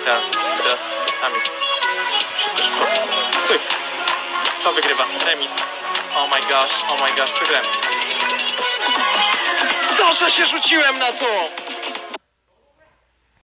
Tak, teraz Amist. Szybko, szybko. Stój. Kto wygrywa? Remis. Oh my gosh, przegrałem. Zdarza się, rzuciłem na to!